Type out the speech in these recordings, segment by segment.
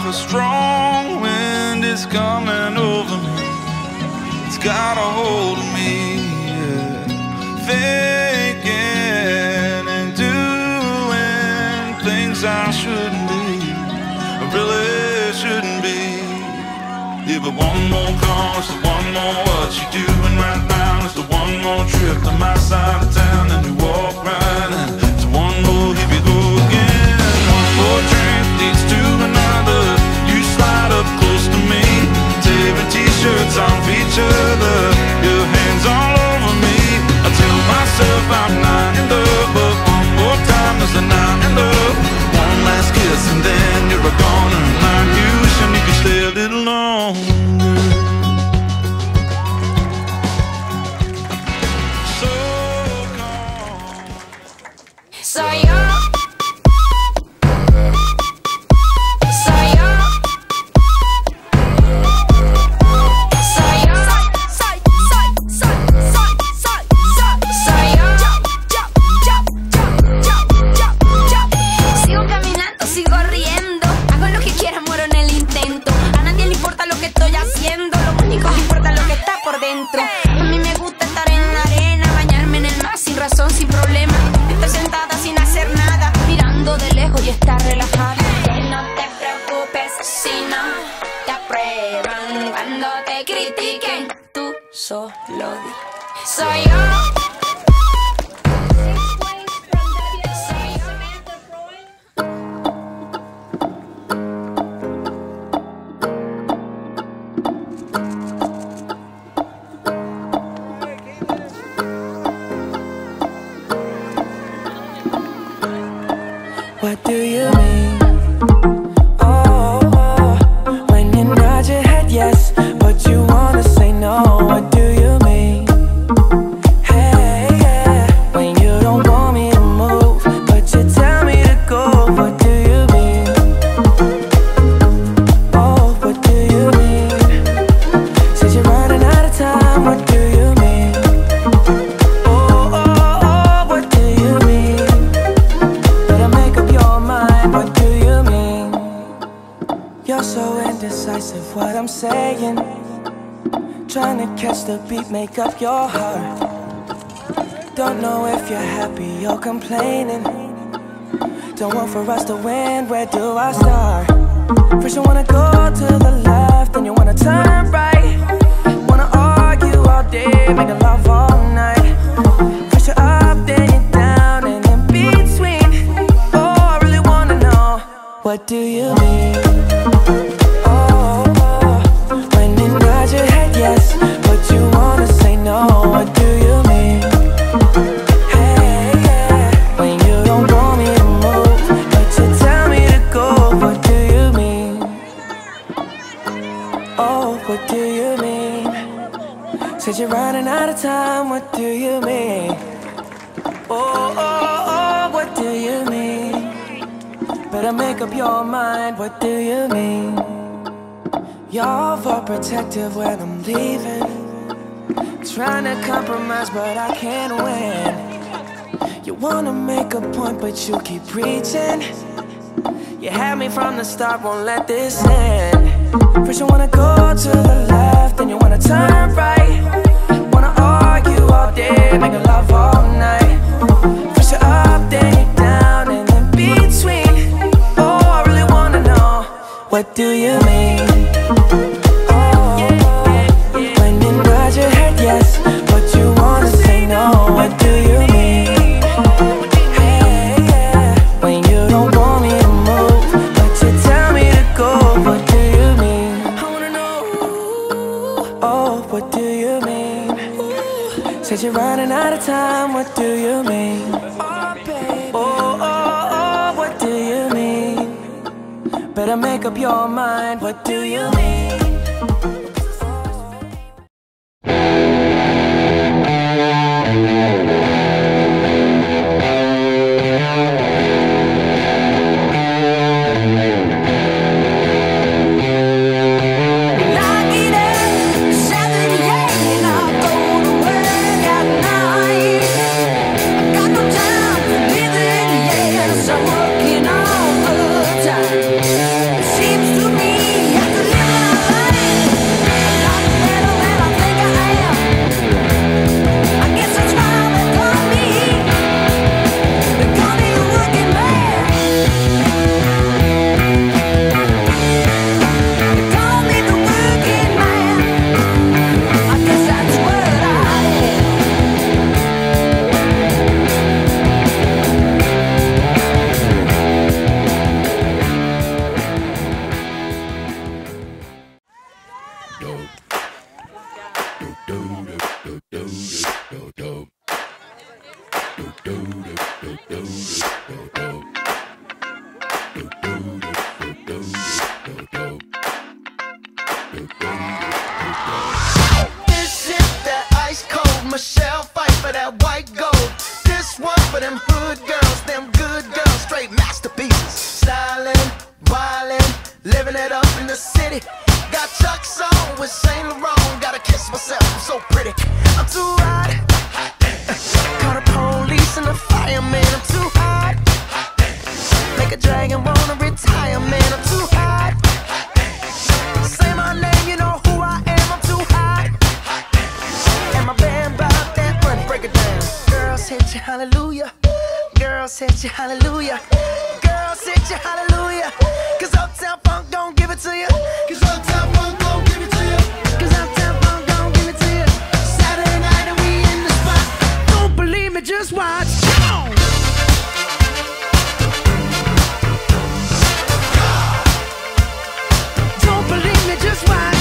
a strong wind is coming over me. It's got a hold of me, yeah. Thinking and doing things I shouldn't be, I really shouldn't be. Yeah, but one more call, it's the one more what you doing right now. It's the one more trip to my side of town, and you walk right in. It's one more, here we go again. One more drink leads to another. You slide up close to me, tearing t-shirts off each other, your hands all over me. I tell myself I'm not in love, but one more time is the night in love. One last kiss and then you're gone, and I'm you wishing you could stay a little longer. So gone. So young. A mí me gusta estar en la arena, bañarme en el mar sin razón, sin problema, estar sentada sin hacer nada, mirando de lejos y estar relajada. Que no te preocupes si no te aprueban, cuando te critiquen, tú solo di: soy yo. What do you mean? Oh, oh, when you nod your head yes, but you wanna say no. What do you mean? Hey, yeah, when you don't want me to move, but you tell me to go. What do you mean? Oh, what do you mean? Said you're running out of time. What do you mean? Oh, oh, oh, what do you mean? Better make up your mind, what do you mean? You're so indecisive, what I'm saying. Trying to catch the beat, make up your heart. Don't know if you're happy or complaining. Don't want for us to win, where do I start? First you wanna go to the left, then you wanna turn right. Wanna argue all day, make love all night. First you're up, then you're down, and in between. What do you mean? Oh, oh, when you nod your head yes, but you wanna say no. What do you mean? Hey, yeah, when you don't want me to move, but you tell me to go. What do you mean? Oh, what do you mean? Said you're running out of time. What do you mean? Oh, oh, oh, what do you mean? Better make up your mind, what do you mean? You're overprotective when I'm leaving. Trying to compromise but I can't win. You wanna make a point but you keep preaching. You had me from the start, won't let this end. First you wanna go to the left, then you wanna turn right. Wanna argue all day, make love all night. First you're up, then you're down, and in between. What do you mean? Oh, when you nod your head yes, but you wanna say no. What do you mean? Hey, yeah, when you don't want me to move, but you tell me to go. What do you mean? I wanna know. Oh, what do you mean? Said you're running out of time. What do you mean? Oh, baby. Oh, oh, oh, what do you mean? Better make up your mind, what do you mean? Seems to me living it up in the city. Got Chuck's on with Saint Laurent. Gotta kiss myself, I'm so pretty. I'm too hot. Call the police and the fireman. I'm too hot. Make a dragon wanna retire, man. I'm too hot. Say my name, you know who I am. I'm too hot. And my band bought that money. Break it down. Girls hit you, hallelujah. Girls hit you, hallelujah. Girls hit you, hallelujah. Cause Uptown Funk gon' give it to you. Cause Uptown Funk gon' give it to you. Cause Uptown Funk gon' give it to you. Saturday night and we in the spot. Don't believe me, just watch. Come on. Don't believe me, just watch.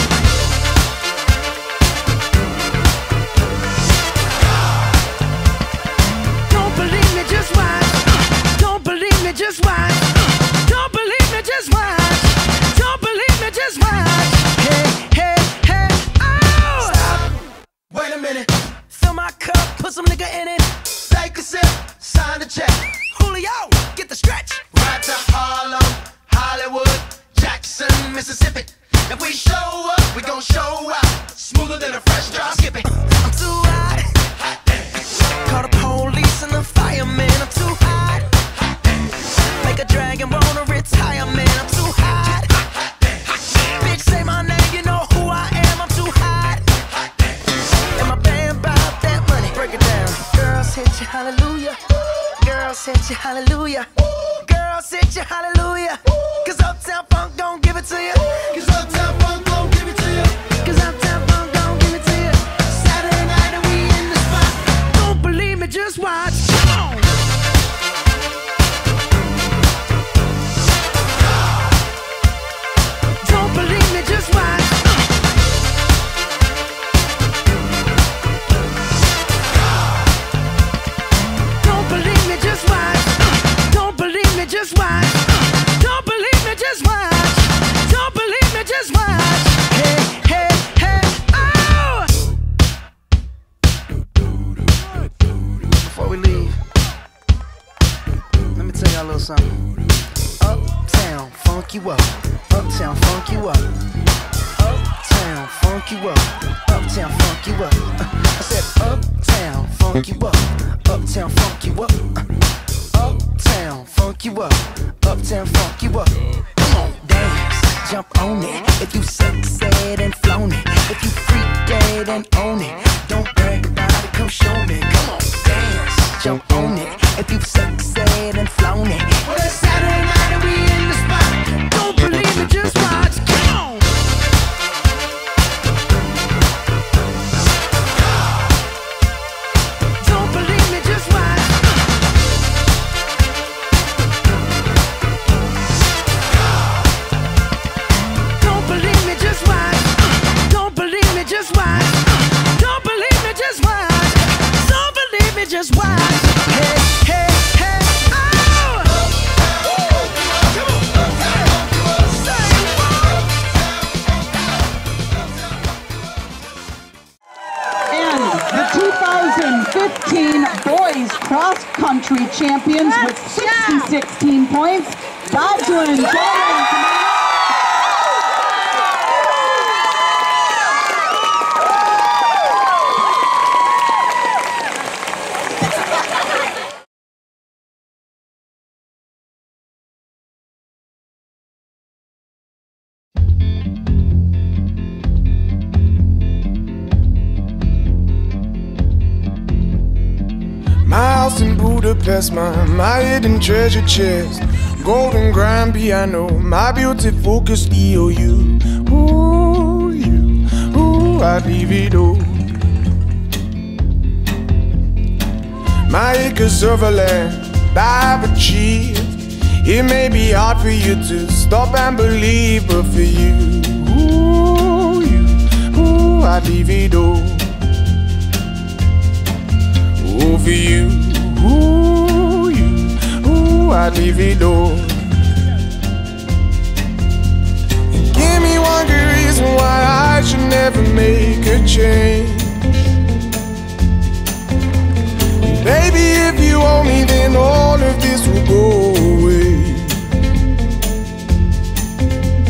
Don't believe me, just watch. Don't believe me, just watch. Don't believe me, just watch. Don't believe me, just watch. Hey, hey, hey, oh! Stop. Wait a minute. Fill my cup, put some nigga in it. Take a sip, sign the check. Julio, get the stretch. Right to Harlem, Hollywood, Jackson, Mississippi. If we show up, we gon' show out. Smoother than a fresh drop. Skip it. I'm too hot. Call the police and the fireman. I'm too hot. Make a dragon wanna retire, man. I'm too hot. Bitch, say my name, you know who I am. I'm too hot. And my band bought that money. Break it down. Girls hit you, hallelujah. Girls hit you, hallelujah. Girls hit you, hallelujah. Cause Uptown Funk gon' give it to you. Cause Uptown Funk gon' give it to you. Cause Uptown Funk gon' give it to you. Saturday night and we in the spot. Don't believe me, just watch. Come on. Don't believe me, just watch. Don't believe me, just watch. Don't believe me, just watch. Don't believe me, just watch. Don't believe me, just watch. Hey, hey, hey, oh! Before we leave, let me tell y'all a little something. Uptown, funk you up. Uptown, funk you up. Uptown, funk you up. Uptown, funk you up. I said uptown, funk you up. Uptown, funk you up. Uptown, funk you up. Uptown, funk you up. Come on, dance, jump on it. If you sexed and flown it. If you freak dead and own it. Don't brag about it, come show me. Come on, dance, jump on it. If you sexed and flown it. Well, it's Saturday night and we in the spot. Don't believe it, just watch. Come on. Don't believe me, just watch. Don't believe me, just watch. Don't believe me, just watch. Don't believe me, just watch. Don't believe me, just watch. Hey, hey, hey, oh! And the 2015 boys cross country champions with 16 points, Bobsled Jordan. My house in Budapest, my hidden treasure chest, golden grand piano, my beauty focus EOU. Ooh, you, ooh, I'd leave it all. My acres of land I've achieved. It may be hard for you to stop and believe, but for you, ooh, I'd leave it all. Ooh, for you, ooh, I'd leave it all. And give me one good reason why I should never make a change. And baby, if you owe me, then all of this will go away.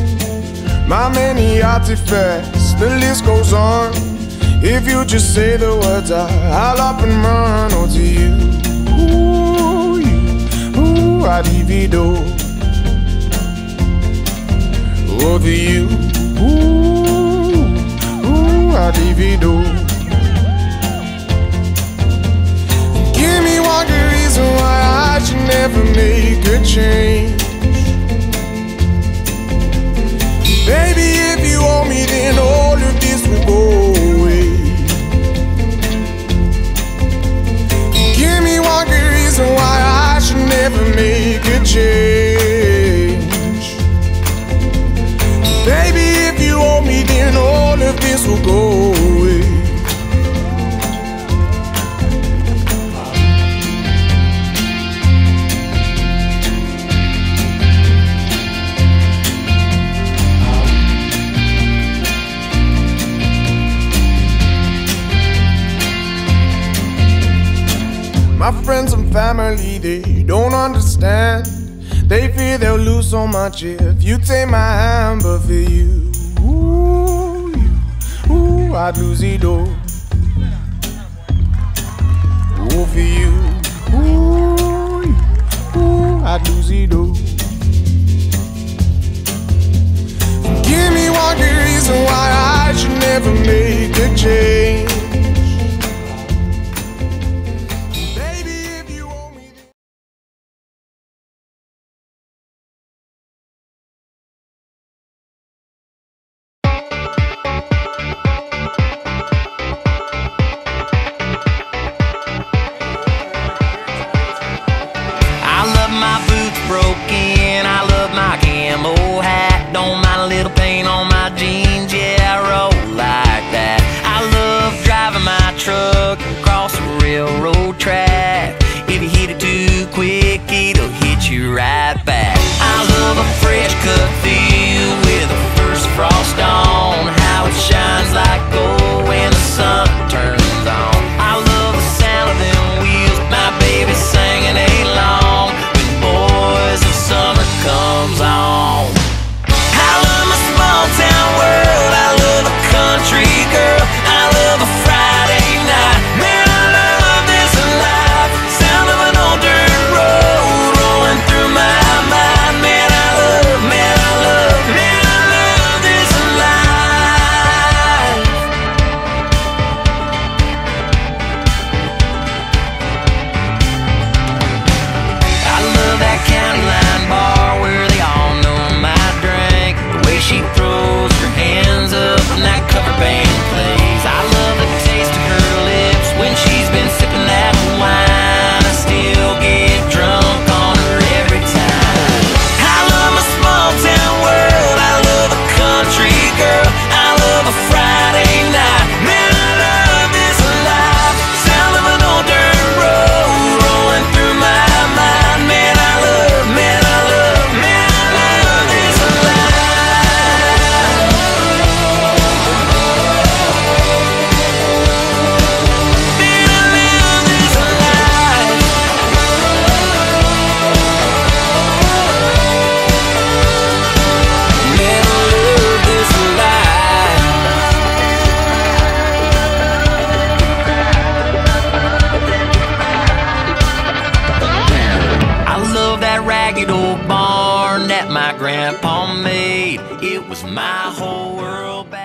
How many artifacts, the list goes on. If you just say the words, I'll up and run. Oh, to you, ooh, ooh, I divido. Oh, to you, ooh, ooh, I divido. Give me one good reason why I should never make a change. Baby, if you owe me, then all of this will go away. Give me one good reason why I should never make a change. Baby, if you owe me, then all of this will go away. My friends and family, they don't understand. They fear they'll lose so much if you take my hand. But for you, ooh, I'd lose it all. Oh, for you, ooh, I'd lose it all. Give me one good reason why I should never make a change. Broken, I love my camo hat. Don't mind a little paint on my jeans, yeah, I roll like that. I love driving my truck across the railroad track. If you hit it too quick, it'll hit you right back. I love a fresh cut field with the first frost on. How it shines like gold when the sun turns on. I love the sound of them wheels, my baby singing along. As the summer comes on, I love my small town world. I love a country girl. I love a Friday night. Man, I love this life. Sound of an old dirt road rolling through my mind. Man, I love this life. I love that county line bar where they all know my drink. The way she throws her hands up when that cover band plays. I love the taste of her lips when she's been sipping that wine. I still get drunk on her every time. I love my small town world. I love a country girl. I love a Friday night. Man, I love this life. Sound of an old dirt road rolling through my mind. Man, I love this life. Man, I love this life. Man, I love this life. I love that ragged old barn that my grandpa made. It was my whole world back